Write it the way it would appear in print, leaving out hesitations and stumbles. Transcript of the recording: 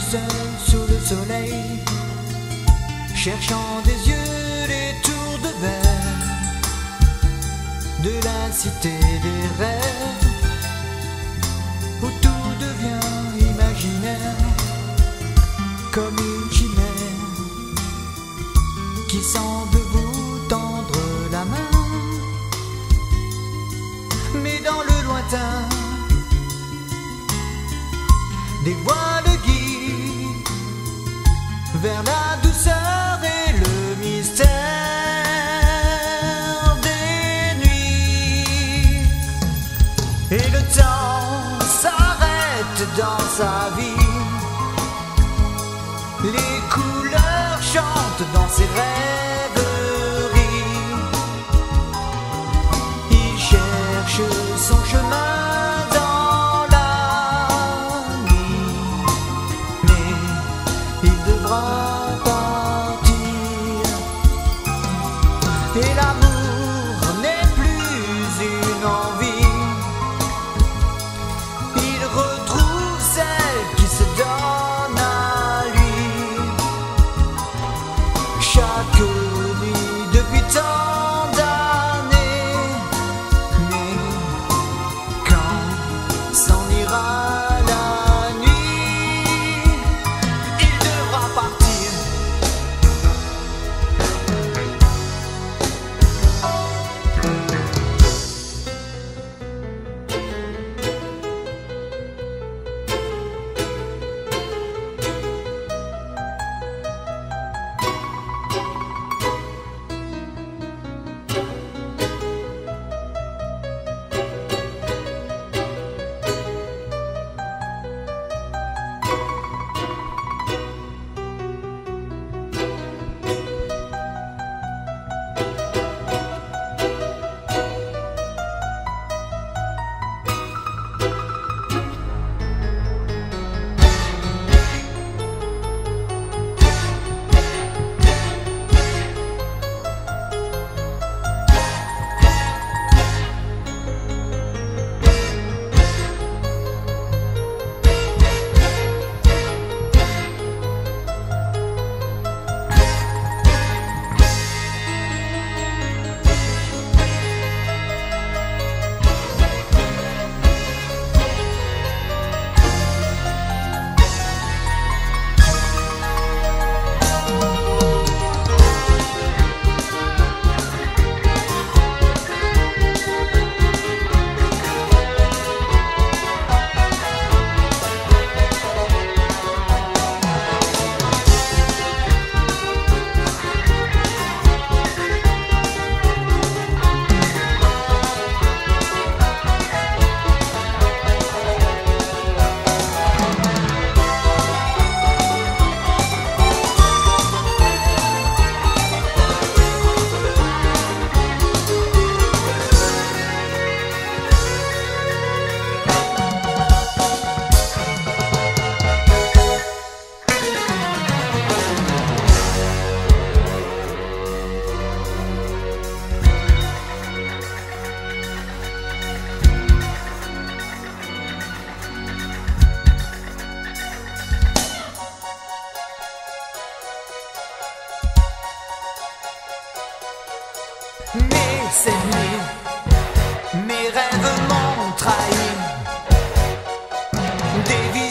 seul sous le soleil, cherchant des yeux les tours de verre de la cité des rêves, où tout devient imaginaire, comme une chimère qui semble vous tendre la main. Mais dans le lointain, des voix le guident vers la douceur et le mystère des nuits. Et le temps s'arrête dans sa vie, les couleurs chantent dans ses rêveries. Il cherche son chemin dans la nuit, mais il devra partir. Et l'amour n'est plus une envie, il retrouve celle qui se donne à lui. Chaque nuit depuis tant d'années, mais quand s'en ira la nuit, il devra partir. Mais cette nuit, mes rêves m'ont trahi. Des visions